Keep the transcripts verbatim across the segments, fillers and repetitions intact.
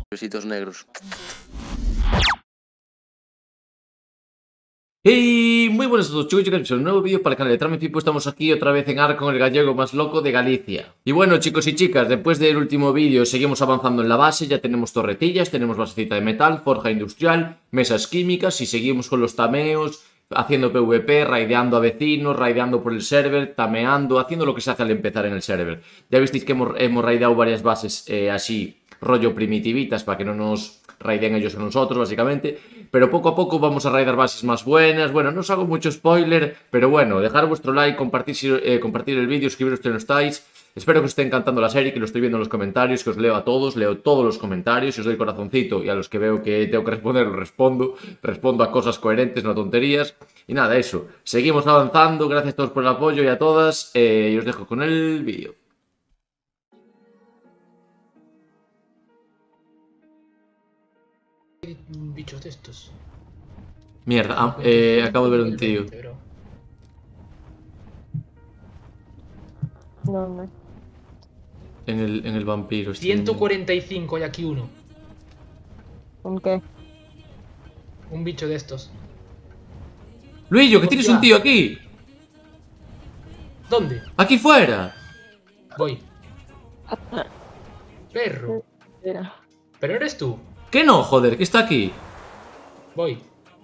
Besitos negros. Y muy buenas a todos, chicos y chicas, un nuevo vídeo para el canal de Trame Pipo. Estamos aquí otra vez en Arcon, el gallego más loco de Galicia. Y bueno, chicos y chicas, después del último vídeo seguimos avanzando en la base. Ya tenemos torretillas, tenemos basecita de metal, forja industrial, mesas químicas. Y seguimos con los tameos, haciendo PvP, raideando a vecinos, raideando por el server, tameando, haciendo lo que se hace al empezar en el server. Ya visteis que hemos, hemos raideado varias bases eh, así, rollo primitivitas, para que no nos raiden ellos a nosotros, básicamente. Pero poco a poco vamos a raidar bases más buenas. Bueno, no os hago mucho spoiler, pero bueno, dejar vuestro like, compartir, eh, compartir el vídeo, escribiros si no estáis. Espero que os esté encantando la serie, que lo estoy viendo en los comentarios, que os leo a todos, leo todos los comentarios, y os doy corazoncito, y a los que veo que tengo que responder, los respondo. Respondo a cosas coherentes, no tonterías. Y nada, eso. Seguimos avanzando, gracias a todos por el apoyo y a todas. Eh, y os dejo con el vídeo. Bichos de estos. Mierda, ah, eh, acabo de ver un tío. ¿Dónde? En el, en el vampiro. ciento cuarenta y cinco hay aquí uno. ¿Un qué? Un bicho de estos. Luillo, que tienes un tío aquí. ¿Dónde? Aquí fuera. Voy. Perro. Era. ¿Pero eres tú? ¿Qué no, joder? Que está aquí. Voy.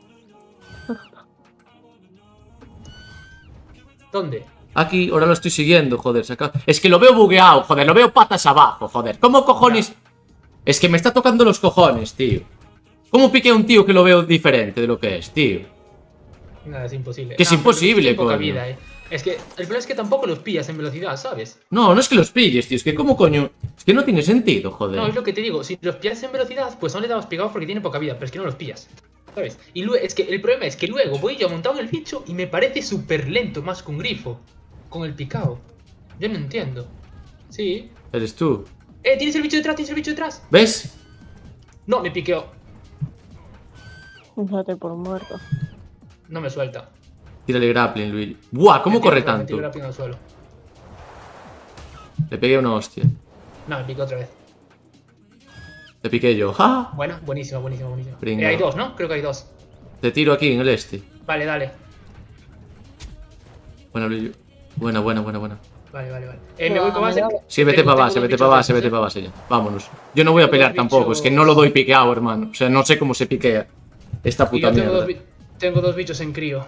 ¿Dónde? Aquí, ahora lo estoy siguiendo, joder. Saca... Es que lo veo bugueado, joder. Lo veo patas abajo, joder. ¿Cómo cojones? Ya. Es que me está tocando los cojones, tío. ¿Cómo pique a un tío que lo veo diferente de lo que es, tío? Nada, es imposible. Que es no, imposible, poca coño. Vida, eh. Es que el problema es que tampoco los pillas en velocidad, ¿sabes? No, no es que los pilles, tío. Es que ¿cómo coño? Es que no tiene sentido, joder. No, es lo que te digo. Si los pillas en velocidad, pues no le dabas picados porque tiene poca vida. Pero es que no los pillas, ¿sabes? Y luego, es que el problema es que luego voy yo montado en el bicho y me parece súper lento más que un grifo. Con el picado. Yo no entiendo. Sí. Eres tú. Eh, ¿tienes el bicho detrás? ¿Tienes el bicho detrás? ¿Ves? No, me piqueó. Déjate por muerto. No me suelta. Tírale grappling, Luis. Buah, ¿cómo corre tanto? Al suelo. Le pegué una hostia. No, me piqué otra vez. Le piqué yo. ¡Ja! Buena, buenísimo, buenísimo, buenísimo. Pringo. Eh, hay dos, ¿no? Creo que hay dos. Te tiro aquí en el este. Vale, dale. Buena, Luis. Buena, buena, buena, buena. Vale, vale, vale. Eh, me voy para base. Sí, vete para base, vete para base, vete para base ya. Vámonos. Yo no voy a pelear tampoco, es que no lo doy piqueado, hermano. O sea, no sé cómo se piquea esta puta tengo mierda. Dos tengo dos bichos en crío.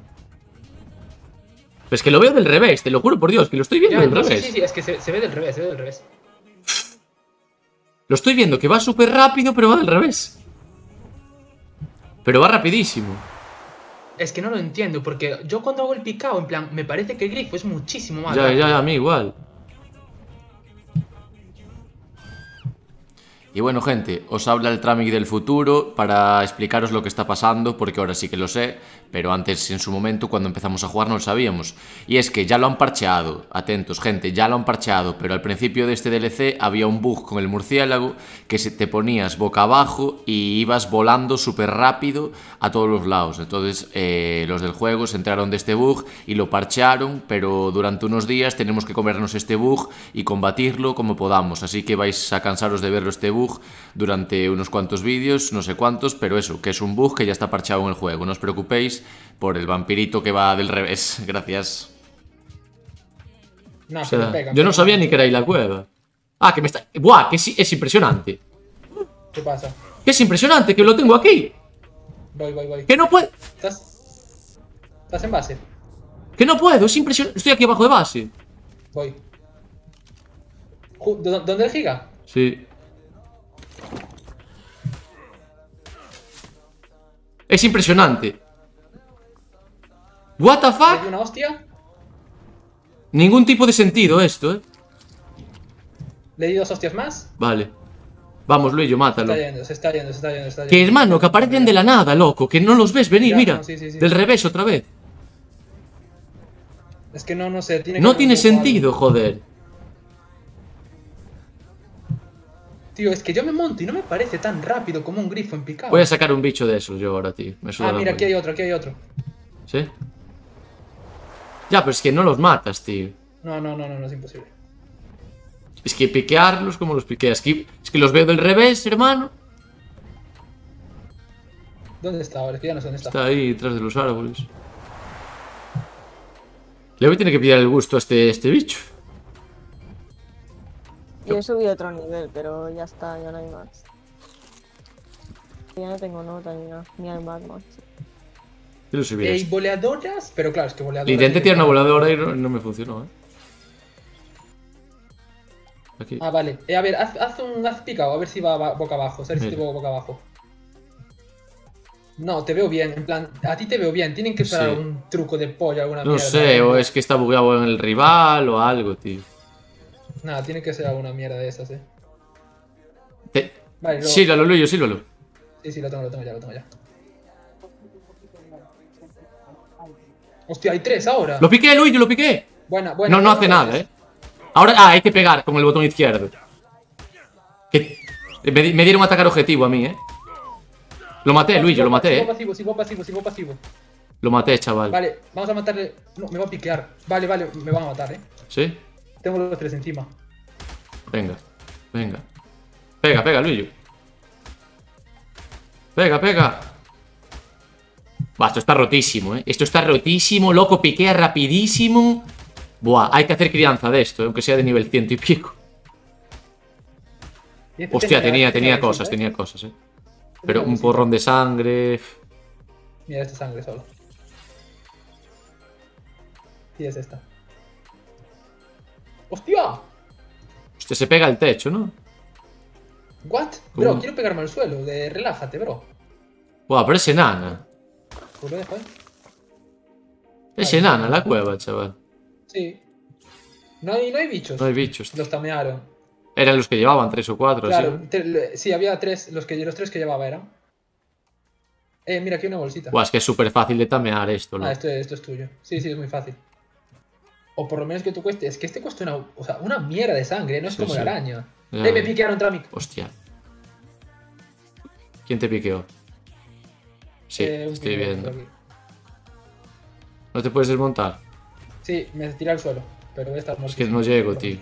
Pues que lo veo del revés, te lo juro por Dios, que lo estoy viendo Ya, del no, revés. Sí, sí, sí, es que se, se ve del revés, se ve del revés. Lo estoy viendo que va súper rápido, pero va del revés. Pero va rapidísimo. Es que no lo entiendo, porque yo cuando hago el picado, en plan, me parece que el grifo es muchísimo más Ya, rápido. ya, a mí igual. Y bueno, gente, os habla el Tramic del futuro para explicaros lo que está pasando, porque ahora sí que lo sé, pero antes, en su momento, cuando empezamos a jugar, no lo sabíamos. Y es que ya lo han parcheado, atentos, gente, ya lo han parcheado, pero al principio de este D L C había un bug con el murciélago que se te ponías boca abajo y ibas volando súper rápido a todos los lados. Entonces, eh, los del juego se enteraron de este bug y lo parchearon, pero durante unos días tenemos que comernos este bug y combatirlo como podamos. Así que vais a cansaros de verlo este bug durante unos cuantos vídeos, no sé cuántos, pero eso, que es un bug que ya está parcheado en el juego. No os preocupéis por el vampirito que va del revés. Gracias. No, O sea, pero pega, yo no pega. sabía ni que era ahí la cueva. Ah, que me está... ¡Buah! Que sí, es impresionante. ¿Qué pasa? Que es impresionante, que lo tengo aquí. Voy, voy, voy. Que no puedo... ¿Estás? ¿Estás en base? Que no puedo, es impresionante. Estoy aquí abajo de base. Voy. Ju- ¿Dó- ¿Dónde el giga? Sí. Es impresionante. What the ¿Le di fuck? una hostia? Ningún tipo de sentido esto, eh. ¿Le di dos hostias más? Vale. Vamos, Luillo, Se mátalo. está yendo, se está yendo, se está yendo, se está yendo. Que hermano, que aparecen de la nada, loco. Que no los ves venir, Ya, mira. no, sí, sí, sí. Del revés otra vez. Es que no, no sé, tiene que No haber tiene un poco sentido, algo. joder. Tío, es que yo me monto y no me parece tan rápido como un grifo en picado. Voy a sacar un bicho de esos yo ahora, tío. Me suda Ah, la mira, aquí hay polla. otro, aquí hay otro. ¿Sí? Ya, pero es que no los matas, tío. No, no, no, no, no es imposible. Es que piquearlos como los piqueas. Es que, es que los veo del revés, hermano. ¿Dónde está ahora? Es que ya no sé dónde está. Está ahí detrás de los árboles. Le voy a tener que pillar el gusto a este, este bicho. Yo he subido otro nivel, pero ya está, ya no hay más. Ya no tengo nota ni nada, ni hay más más. Yo lo subí. Hay voleadoras, pero claro, es que voleadoras... Le intenté tirar una voladora y no, no me funcionó, ¿eh? Aquí. Ah, vale. Eh, a ver, haz, haz un haz picado, a ver si va boca abajo. A ver si te Mira. veo boca abajo. No, te veo bien, en plan, a ti te veo bien. Tienen que usar Sí. un truco de pollo, alguna No mierda. sé, o es que está bugueado en el rival o algo, tío. Nada, tiene que ser alguna mierda de esas, eh. Te... Vale, lo... Sílvalo, Luyo, sílvalo. Sí, sí, lo tengo, lo tengo ya, lo tengo ya. Hostia, hay tres ahora. Lo piqué, Luyo, lo piqué. Buena, buena. No, no hace nada, eh. Ahora, ah, hay que pegar con el botón izquierdo. Que... Me, di- me dieron un atacar objetivo a mí, eh. Lo maté, Luyo, lo maté, Sigo eh. pasivo, sigo pasivo, sigo pasivo. Lo maté, chaval. Vale, vamos a matarle. No, me va a piquear. Vale, vale, me van a matar, eh. ¿Sí? Tengo los tres encima. Venga, venga. Pega, pega, Luyo. Pega, pega. Buah, esto está rotísimo, eh. Esto está rotísimo, loco, piquea rapidísimo. Buah, hay que hacer crianza de esto, eh, aunque sea de nivel ciento y pico. Y este Hostia, tenía, tenía éxito, cosas, eh. tenía cosas, eh. Pero un éxito. porrón de sangre. Mira, esta sangre solo. Sí, es esta. ¡Hostia! Hostia, se pega el techo, ¿no? ¿What? Bro, ¿Cómo? quiero pegarme al suelo. De relájate, bro. Buah, pero es enana. Pues lo dejo, eh. Es Vale. enana la cueva, chaval. Sí. No hay, no hay bichos. No hay bichos. Los tamearon. Eran los que llevaban tres o cuatro, Claro, así. te- le- sí, había tres. Los, que, los tres que llevaba eran. Eh, mira, aquí hay una bolsita. Buah, es que es súper fácil de tamear esto, Ah, loco. esto, esto es tuyo. Sí, sí, es muy fácil. O por lo menos que tú cueste. Es que este cuesta una, o sea, una mierda de sangre, no es Sí, como sí. la araña. Ya. Eh, me piquearon, Tramic. Hostia. ¿Quién te piqueó? Sí, Eh, un estoy piqueo viendo. por aquí. ¿No te puedes desmontar? Sí, me tiré al suelo. Pero voy a estar Es muerto. que no llego, tío.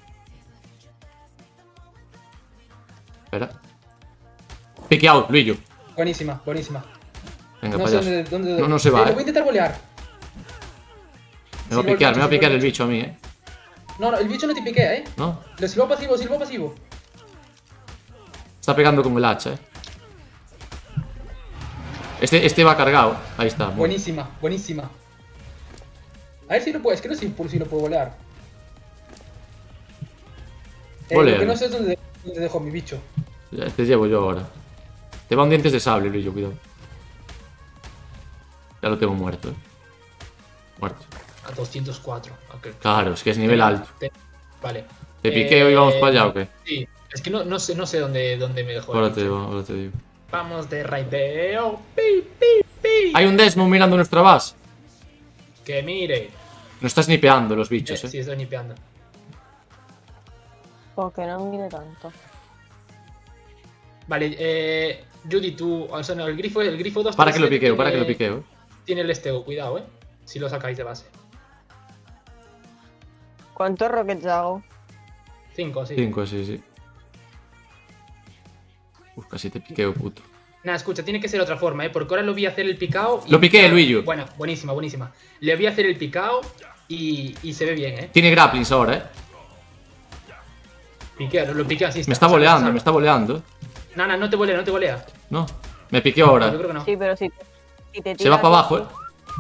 Espera. Piqueado, Luillo. Buenísima, buenísima. Venga, No sé payaso. dónde, dónde- No, no se Eh, va, lo eh. voy a intentar bolear. Me va a Silbo el piquear, bicho, me va a silbo piquear el el bicho a mí, eh. No, no, el bicho no te piquea, eh. ¿No? Lo silbo pasivo, silbo pasivo. Está pegando con el hacha, eh. Este, este va cargado. Ahí está. muy- Buenísima, buenísima. A ver si lo puedo, es que no sé si, si lo puedo bolear. Eh, lo Bolealo. que no sé es dónde, dónde dejo mi bicho. Ya te llevo yo ahora. Te van dientes de sable, Luillo, cuidado. Ya lo tengo muerto, eh. Muerto. A doscientos cuatro. ok. Claro, es que es nivel alto. Te- Vale. ¿Te piqueo y vamos Eh, para allá o qué? Sí, es que no, no sé, no sé dónde, dónde me dejó. el Ahora te bicho. digo, ahora te digo. Vamos de raideo. Pi, pi, pi. Hay un Desmond mirando nuestra base. Que mire. Nos está snipeando los Eh, bichos, sí, eh. estoy nipeando. Porque no mire tanto. Vale, eh. Judy, tú. O sea, no, el grifo, el grifo dos. Para que lo piqueo, para que lo piqueo. eh. Tiene el estego, cuidado, eh. Si lo sacáis de base. ¿Cuántos rockets hago? cinco, sí. Cinco, sí, sí. Uf, casi te piqueo, puto. Nada, escucha, tiene que ser otra forma, ¿eh? Porque ahora lo vi hacer el picao. y- Lo piqué, Luillo. Bueno, buenísima, buenísima. Le vi hacer el picao y, y se ve bien, ¿eh? Tiene grapplings ahora, eh. Piquea, lo piquea así. Me está boleando, me está boleando. No, no, no te volea, no te volea. No, me piqueó Yo ahora. creo que no. Sí, pero si, si te Se tiras va para abajo, eh. esto-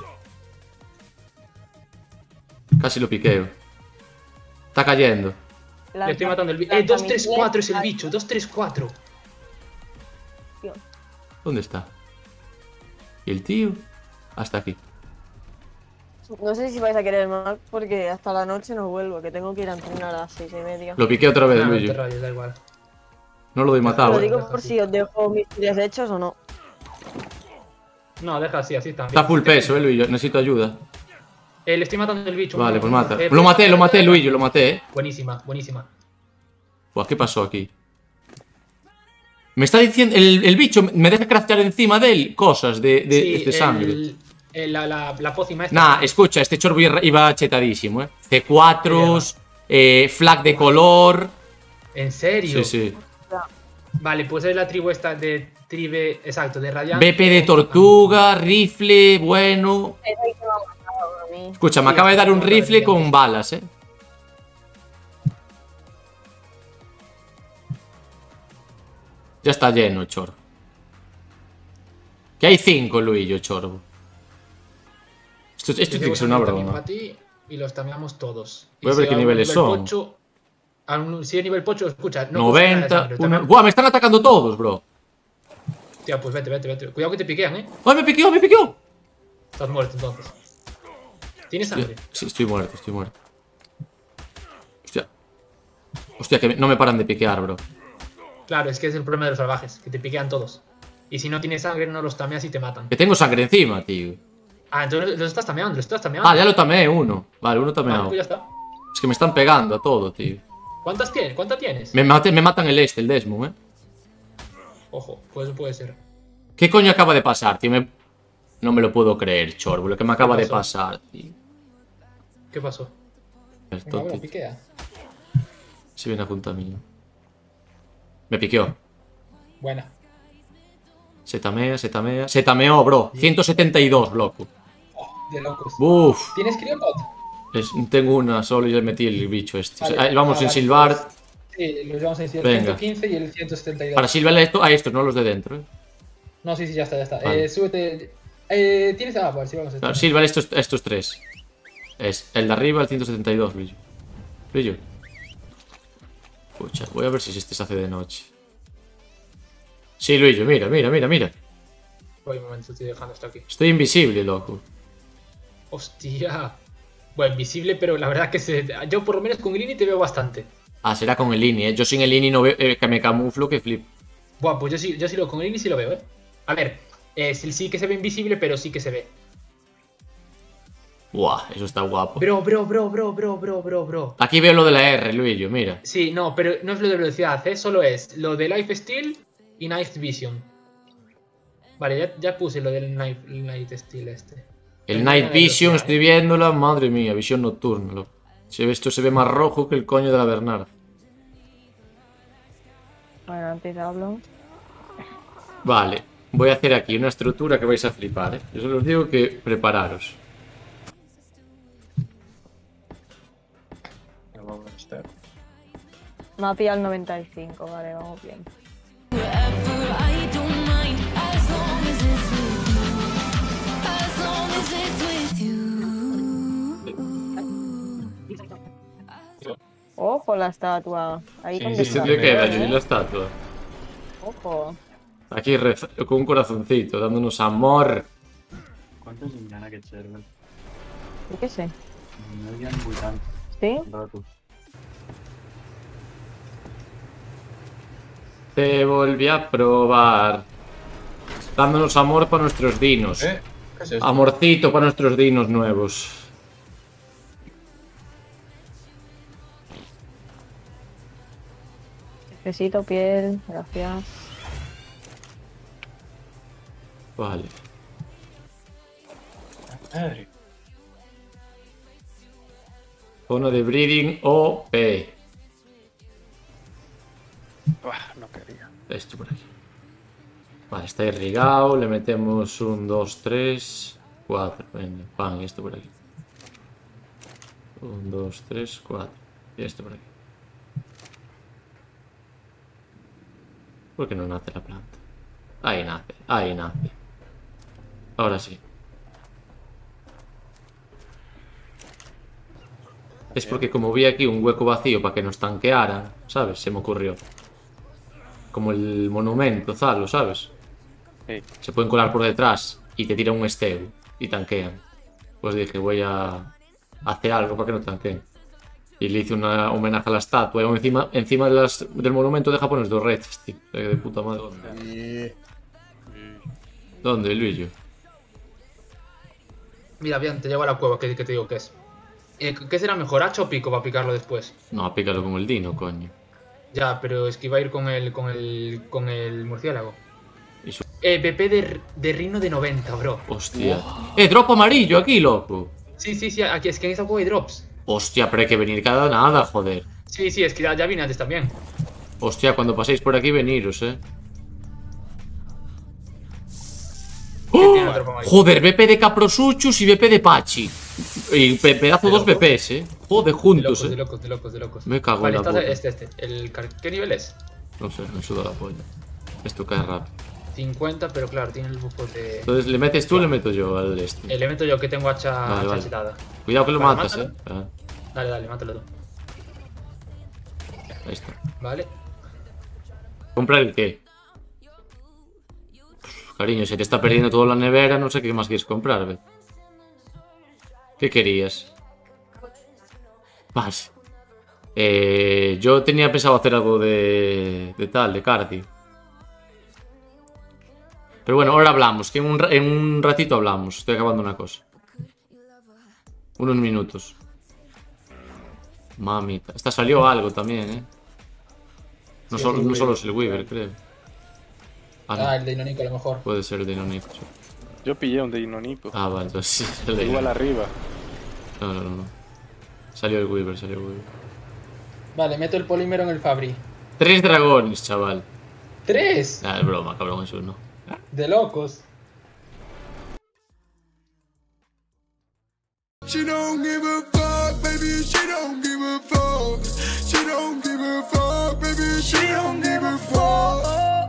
Casi lo piqueo. Está cayendo. Le estoy matando el bicho. lanza Eh, dos tres cuatro es el misiles, bicho, dos tres cuatro. ¿Dónde está? ¿Y el tío? Hasta aquí. No sé si vais a querer más porque hasta la noche no vuelvo, que tengo que ir a entrenar a las seis y media. Lo piqué otra vez, No, no te Luigi. rayes, da igual. No lo doy matado, Lo eh. digo por si os dejo mis tiras hechos o no. No, deja así, así está. Está full peso, eh, Luigi. Necesito ayuda. Eh, le estoy matando el bicho. Vale, uno, pues uno. mata. Eh, Lo maté, lo maté, Luigi, lo maté, eh. Buenísima, buenísima. Buah, ¿qué pasó aquí? Me está diciendo... El, el bicho me deja craftear encima de él cosas de, de, Sí, de sangre. el- el- la, la, la pócima esta. Nah, escucha, este chorbo iba- iba chetadísimo, eh. C cuatro, eh, flag de color. ¿En serio? Sí, sí. Vale, pues es la tribu esta de tribe, exacto, de radiante. B P de tortuga, rifle, bueno. Es el que me ha matado a mí. Escucha, me Sí, acaba de dar un como rifle radiante. con balas, eh. Ya está lleno, chorbo. Que hay cinco, Luillo, chorbo. Esto, esto tiene que ser una broma. Para ti y los tameamos todos. Voy a ver si qué algún niveles nivel son. pocho, algún- si es nivel pocho, escucha. No cuesta nada de noventa. sangre, Uno... tameamos. ¡Buah! Me están atacando todos, bro. Tía, pues vete, vete, vete. Cuidado que te piquean, eh. ¡Ay, me piqueó, me piqueó! Estás muerto entonces. ¿Tienes sangre? Sí, estoy muerto, estoy muerto. Hostia. Hostia, que no me paran de piquear, bro. Claro, es que es el problema de los salvajes, que te piquean todos. Y si no tienes sangre, no los tameas y te matan. Que tengo sangre encima, tío. Ah, entonces los estás tameando, los estás tameando. Ah, ya lo tameé uno. Vale, uno Ah, tameado. pues ya está. Es que me están pegando a todo, tío. ¿Cuántas tienes? ¿Cuántas tienes? Me, mate- me matan el este, el Desmond, eh. Ojo, pues eso puede ser. ¿Qué coño acaba de pasar, tío? Me- No me lo puedo creer, chorbo. Lo que me acaba de pasó? pasar, tío. ¿Qué pasó? Esto, Venga, bueno, tío. piquea. Se viene a junta mía. Me piqueó. Buena. Se tamea, se tamea. Se tameó, bro. ciento setenta y dos, loco. De locos. Uf. ¿Tienes Criopod? Es- tengo una solo y ya metí el bicho este. O sea, Vale, ahí vamos ah, en vale, silbar. pues, sí, los llevamos a decir el Venga. ciento quince y el ciento setenta y dos. Para silbar esto, a estos, no los de dentro, eh. No, sí, sí, ya está, ya está. Vale. Eh, súbete. Eh, ¿Tienes? Ah, vale, sí, vamos a Claro, estar. silbar estos, estos tres. Es el de arriba, el ciento setenta y dos, brillo. Brillo. Escucha, voy a ver si este se hace de noche. Sí, Luillo, mira, mira, mira, mira. Voy un momento, estoy dejando esto aquí. Estoy invisible, loco. Hostia. Bueno, invisible, pero la verdad que se... yo por lo menos con el Ini te veo bastante. Ah, será con el Ini, eh. Yo sin el Ini no veo, eh, que me camuflo, que flip. Buah, pues yo sí, yo sí lo con el Ini sí lo veo, eh. A ver, eh, sí, sí que se ve invisible, pero sí que se ve. Buah, eso está guapo. Bro, bro, bro, bro, bro, bro, bro, bro. Aquí veo lo de la R, Luillo, mira. Sí, no, pero no es lo de velocidad, ¿eh? Solo es lo de Lifesteal y Night Vision. Vale, ya, ya puse lo del Night, Night Steel este. El Pero Night no era Vision, velocidad, estoy ¿eh? viéndola. Madre mía, visión nocturna, loco. Se ve, esto se ve más rojo que el coño de la Bernard. Bueno, antes hablo. Vale, voy a hacer aquí una estructura que vais a flipar, ¿eh? Yo solo os digo que prepararos. Me ha pillado el noventa y cinco, vale, vamos bien. Ojo la estatua. Ahí Sí, donde sí, Este está. tío que era, yo ¿eh? vi la estatua. Ojo. Aquí reza- con un corazoncito, dándonos amor. Quantes en hi ha en aquest server? Yo qué sé. No hi ha vuitanta ¿Sí? ratos. Te volví a probar. Dándonos amor para nuestros dinos. ¿Eh? ¿Qué es esto? Amorcito para nuestros dinos nuevos. Necesito piel, gracias. Vale. Madre. Zona de breeding O P. Buah, no quería. Esto por aquí. Vale, está irrigado. Le metemos un, dos, tres, cuatro. Venga, pan, y esto por aquí. Un, dos, tres, cuatro. Y esto por aquí. ¿Por qué no nace la planta? Ahí nace, ahí nace. Ahora sí. Es porque como vi aquí un hueco vacío para que nos tanquearan, ¿sabes? Se me ocurrió. Como el monumento, Zalo, ¿sabes? Sí. Se pueden colar por detrás y te tiran un esteo y tanquean. Pues dije, voy a hacer algo para que no tanqueen. Y le hice un homenaje a la estatua. Y encima, encima de las, del monumento deja poner dos redes, tío. De puta madre. ¿Dónde? ¿Dónde, Luillo? Mira, bien, te llevo a la cueva, que, que te digo que es. Eh, ¿Qué será mejor, hacha o pico para picarlo después? No, pícalo con el dino, coño. Ya, pero es que iba a ir con el, con el, con el murciélago. Y su- Eh, B P de, de Rino de noventa, bro. Hostia. ¡Eh, drop amarillo aquí, loco! Sí, sí, sí, aquí es que en esa cueva hay drops. Hostia, pero hay que venir cada nada, joder. Sí, sí, es que ya, ya vine antes también. Hostia, cuando paséis por aquí, veniros, eh. ¡Oh! Tiene otro por ahí. Joder, B P de Caprosuchus y B P de Pachi. Y pe- pedazo ¿De dos locos? B Ps, eh. Joder, De juntos, locos, eh. de locos, de locos, de locos. Me cago vale, en la entonces puta. este, este. El, car- ¿Qué nivel es? No sé, me suda la polla. Esto cae rápido. cincuenta, pero claro, tiene el buco de... Entonces, ¿le metes tú o le meto yo al este? Elemento yo que tengo hacha, Vale, hacha vale. chetada. Cuidado que lo Vale, matas, mátalo. eh. Ah, Dale, dale, mátalo tú. ahí está. Vale. ¿Comprar el qué? Uf, cariño, se te está perdiendo toda la nevera, no sé qué más quieres comprar, ve. ¿Qué querías? Más. Eh, yo tenía pensado hacer algo de, de tal, de cardio. Pero bueno, ahora hablamos, que en un, ra- en un ratito hablamos. Estoy acabando una cosa. Unos minutos. Mamita. Esta salió algo también, ¿eh? No, Sí, solo, es el no solo Weaver. es el Weaver, creo. Ah, no. Ah, el de Inonico a lo mejor. Puede ser el de Nonico. sí. Yo pillé un de Inonipo. Ah, vale, entonces sí. el de Igual Nonico. arriba. No, no, no, no. Salió el Weaver, salió el Weaver. Vale, meto el polímero en el Fabri. Tres dragones, chaval. ¡Tres! Ah, es broma, cabrón, eso no. De locos. She don't give a fuck, baby, she don't give a fuck. She don't give a fuck, baby, she don't give a fuck.